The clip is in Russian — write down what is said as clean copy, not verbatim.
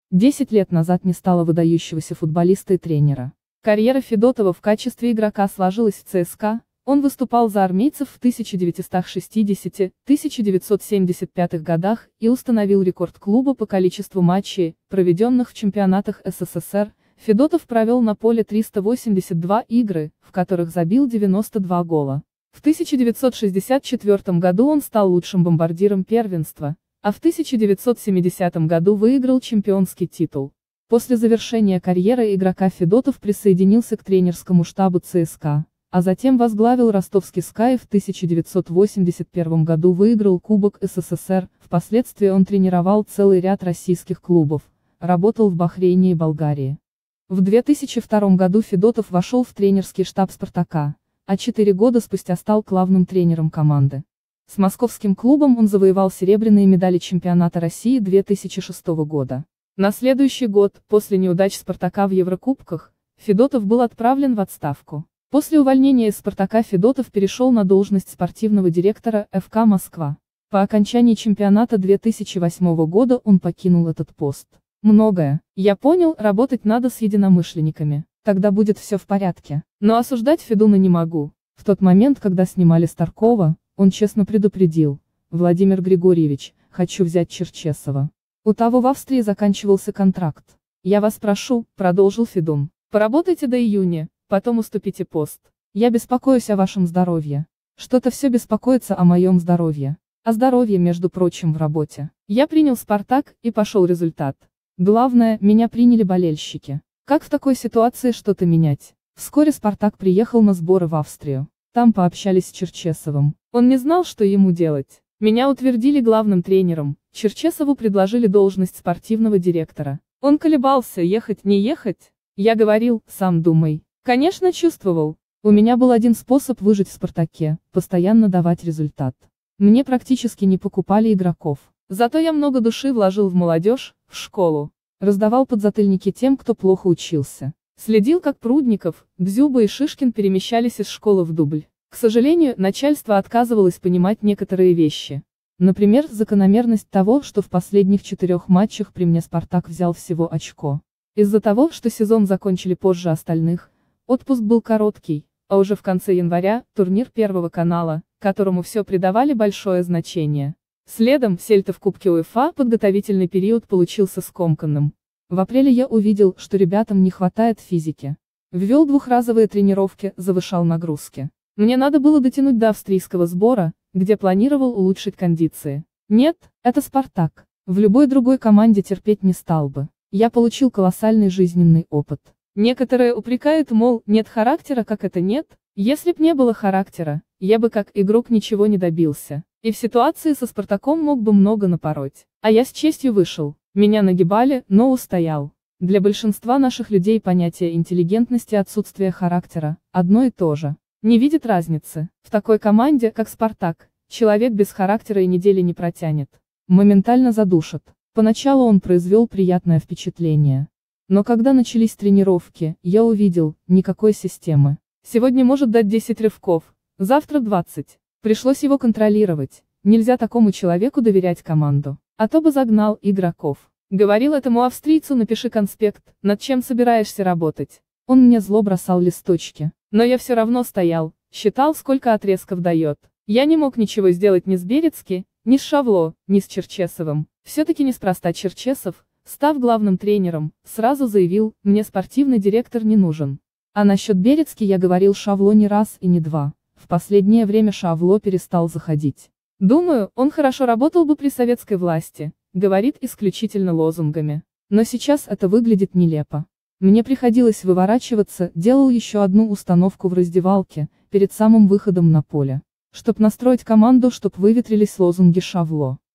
10 лет назад не стало выдающегося футболиста и тренера. Карьера Федотова в качестве игрока сложилась в ЦСКА, он выступал за армейцев в 1960-1975 годах и установил рекорд клуба по количеству матчей, проведенных в чемпионатах СССР. Федотов провел на поле 382 игры, в которых забил 92 гола. В 1964 году он стал лучшим бомбардиром первенства, а в 1970 году выиграл чемпионский титул. После завершения карьеры игрока Федотов присоединился к тренерскому штабу ЦСКА, а затем возглавил ростовский СКА и в 1981 году выиграл Кубок СССР, впоследствии он тренировал целый ряд российских клубов, работал в Бахрейне и Болгарии. В 2002 году Федотов вошел в тренерский штаб «Спартака», а 4 года спустя стал главным тренером команды. С московским клубом он завоевал серебряные медали чемпионата России 2006 года. На следующий год, после неудач «Спартака» в Еврокубках, Федотов был отправлен в отставку. После увольнения из «Спартака» Федотов перешел на должность спортивного директора ФК «Москва». По окончании чемпионата 2008 года он покинул этот пост. Многое, я понял, работать надо с единомышленниками, тогда будет все в порядке. Но осуждать Федуна не могу. В тот момент, когда снимали Старкова, он честно предупредил: Владимир Григорьевич, хочу взять Черчесова. У того в Австрии заканчивался контракт. Я вас прошу, продолжил Федун, поработайте до июня, потом уступите пост. Я беспокоюсь о вашем здоровье. Что-то все беспокоится о моем здоровье. О здоровье, между прочим, в работе. Я принял «Спартак», и пошел результат. Главное, меня приняли болельщики. Как в такой ситуации что-то менять? Вскоре «Спартак» приехал на сборы в Австрию. Там пообщались с Черчесовым. Он не знал, что ему делать. Меня утвердили главным тренером, Черчесову предложили должность спортивного директора. Он колебался, ехать, не ехать. Я говорил, сам думай. Конечно, чувствовал. У меня был один способ выжить в «Спартаке» – постоянно давать результат. Мне практически не покупали игроков. Зато я много души вложил в молодежь, в школу. Раздавал подзатыльники тем, кто плохо учился. Следил, как Прудников, Дзюба и Шишкин перемещались из школы в дубль. К сожалению, начальство отказывалось понимать некоторые вещи. Например, закономерность того, что в последних 4 матчах при мне «Спартак» взял всего очко. Из-за того, что сезон закончили позже остальных, отпуск был короткий, а уже в конце января – турнир Первого канала, которому все придавали большое значение. Следом, Сельта в Кубке УЕФА подготовительный период получился скомканным. В апреле я увидел, что ребятам не хватает физики. Ввел двухразовые тренировки, завышал нагрузки. Мне надо было дотянуть до австрийского сбора, где планировал улучшить кондиции. Нет, это «Спартак». В любой другой команде терпеть не стал бы. Я получил колоссальный жизненный опыт. Некоторые упрекают, мол, нет характера, как это нет? Если б не было характера, я бы как игрок ничего не добился. И в ситуации со «Спартаком» мог бы много напороть. А я с честью вышел. Меня нагибали, но устоял. Для большинства наших людей понятие интеллигентности и отсутствие характера – одно и то же. Не видит разницы. В такой команде, как «Спартак», человек без характера и недели не протянет. Моментально задушат. Поначалу он произвел приятное впечатление. Но когда начались тренировки, я увидел, никакой системы. Сегодня может дать 10 рывков, завтра 20. Пришлось его контролировать. Нельзя такому человеку доверять команду. А то бы загнал игроков. Говорил этому австрийцу: напиши конспект, над чем собираешься работать. Он мне зло бросал листочки. Но я все равно стоял, считал, сколько отрезков дает. Я не мог ничего сделать ни с Берецки, ни с Шавло, ни с Черчесовым. Все-таки неспроста Черчесов, став главным тренером, сразу заявил: мне спортивный директор не нужен. А насчет Берецки я говорил Шавло не раз и не два. В последнее время Шавло перестал заходить. Думаю, он хорошо работал бы при советской власти, говорит исключительно лозунгами. Но сейчас это выглядит нелепо. Мне приходилось выворачиваться, делал еще одну установку в раздевалке, перед самым выходом на поле. Чтоб настроить команду, чтоб выветрились лозунги Шавло.